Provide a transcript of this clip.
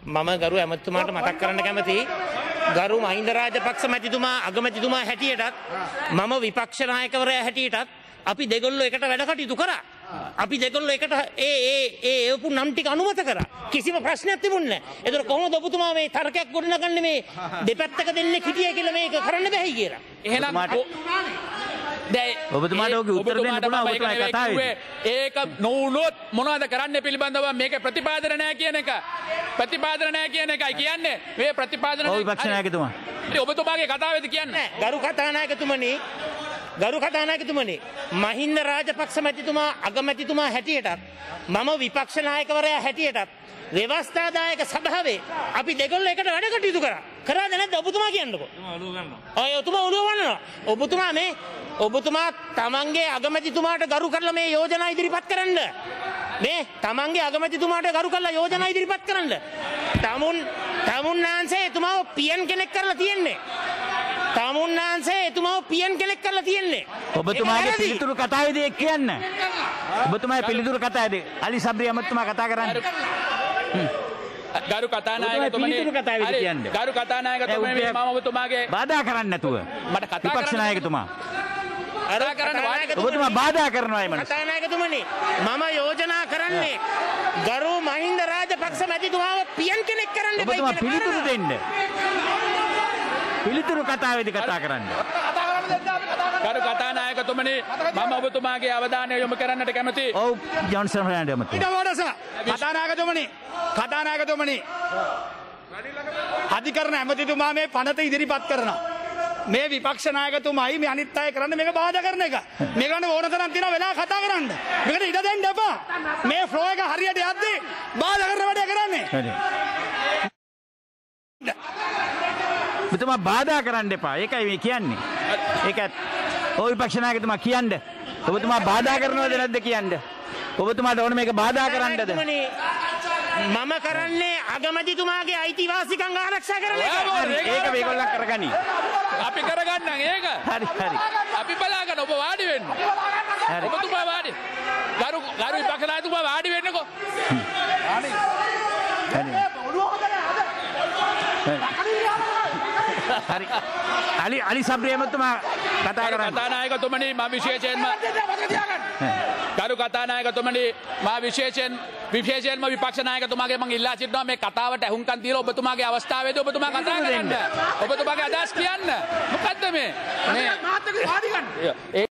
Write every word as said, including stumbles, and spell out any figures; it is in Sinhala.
මම ගරු ඇමතුමාට මතක් කරන්න කැමතියි ගරු මහින්ද රාජපක්ෂ මැතිතුමා අගමැතිතුමා හැටියටත් මම විපක්ෂ නායකවරයා හැටියටත් අපි දෙගොල්ලෝ එකට වැඩ කටයුතු කරා. අපි දෙගොල්ලෝ එකට ඒ ඒ ඒ එවපු නම් ටික අනුමත කරා. කිසිම ප්‍රශ්නයක් තිබුණේ නැහැ. ඒතර කොහොමද ඔබතුමා මේ තර්කයක් ගොඩනගන්නේ මේ දෙපැත්තක දෙන්නේ හිටියේ කියලා මේක කරන්න බැහැ කියලා. එහෙනම් ඔබතුමාට ඔගේ උත්තර දෙන්න පුළුවන් ඔබතුමා කතාවේ. ඒක නොවුනොත් මොනවද කරන්න පිළිබඳව මේක ප්‍රතිපාදන නැහැ කියන එක. ප්‍රතිපාදන නැහැ කියන එකයි කියන්නේ. මේ ප්‍රතිපාදන ඔව් විපක්ෂ නායකතුමා. ඔබතුමාගේ කතාවේද කියන්නේ? ගරු කතානායකතුමනි ගරු කතානායකතුමනි මහින්ද රාජපක්ෂ මැතිතුමා අගමැතිතුමා හැටියටත් මම විපක්ෂ නායකවරයා හැටියටත් ව්‍යවස්ථාදායක සභාවේ අපි දෙගොල්ලෝ එකට වැඩ කටයුතු කරා. කරාද නැද්ද ඔබතුමා කියන්නකෝ. ඔබතුමා ඔලුව ගන්නවා. ඔය ඔබතුමා ඔලුව ගන්නවා. ඔබතුමා මේ ඔබතුමා තමන්ගේ අගමැතිතුමාට ගරු කරලා මේ යෝජනා ඉදිරිපත් කරන්න. මේ තමන්ගේ අගමැතිතුමාට ගරු කරලා යෝජනා ඉදිරිපත් කරන්න. තමුන් තමුන්නාන්සේ එතුමාව පියන් කෙනෙක් කරලා තියෙන්නේ. තමුන්නාන්සේ එතුමාව පියන් කෙනෙක් කරලා තියෙන්නේ. ඔබතුමාගේ පිළිතුරු කතාවේදී එක් කියන්න. ඔබතුමාගේ පිළිතුරු කතාවේදී අලි සබ්රි අමතුමා කතා කරන්නේ. ගරු කතානායකතුමනි ගරු කතානායකතුමනි මම ඔබතුමාගේ බාධා කරන්නේ නැතුව මට කතා කරන්න විපක්ෂ නායකතුමා කතා කරන්න ඔබතුමා බාධා කරනවා ඒ මනස. කතානායකතුමනි මම යෝජනා කරන්නේ ගරු මහින්ද රාජපක්ෂ මැතිතුමාව පියන් කෙනෙක් කරන්න. ඔබතුමා පිළිතුරු දෙන්න. පිළිතුරු කතාවේදී කතා කරන්න. ගරු කතානායකතුමනි මම ඔබතුමාගේ අවධානය යොමු කරන්නට කැමතියි. ඔව් ජොන්සන් ෆර්නෑන්ඩෝ මතුමා. කතානායකතුමනි කතානායකතුමනි අධිකරණ ඇමතිතුමා මේ පනත ඉදිරිපත් කරනවා. මේ විපක්ෂ නායකතුමායි මේ අනිත් අය කරන්න මේක බාධා කරන එක. මේකට ඕන තරම් තියෙනවා වෙලා කතා කරන්න. මේකට ඉඩ දෙන්න එපා. මේ ෆ්ලෝ එක හරියට යද්දි බාධා කරන වැඩ කරන්නේ. හරි. ඔබතුමා බාධා කරන්න එපා. ඒකයි මේ කියන්නේ. ඒකත් ඔය විපක්ෂ නායකතුමා කියන්නේ. ඔබතුමා බාධා කරනවද නැද්ද කියන්නේ. ඔබතුමාට ඕන මේක බාධා කරන්නද? මම කරන්නේ අගමැතිතුමාගේ අයිතිවාසිකම් ආරක්ෂා කරන එක. ඒක මේගොල්ලන් කරගනි. අපි කරගන්නම් ඒක. හරි හරි. අපි බලාගෙන ඔබ වාඩි වෙන්න. හරි. ඔබතුමා වාඩි. ගරු ගරු විපක්ෂ නායකතුමා වාඩි වෙන්නකෝ. හරි. හරි. අලි අලි සබ්රි අමතුමා කතා කරන්නේ. කතානායකතුමනි මම විශේෂයෙන්ම ගරු කතානායකතුමනි මම විශේෂයෙන් විශේෂයෙන්ම විපක්ෂ නායකතුමාගේ මම ඉල්ලා සිටිනවා මේ කතාවට ඇහුම්කන් දීලා ඔබතුමාගේ අවස්ථාවේදී ඔබතුමා කතා කරන්න. ඔබතුමාගේ අදහස් කියන්න. මොකද්ද මේ? මේ මාත් එක්ක වාඩි ගන්න.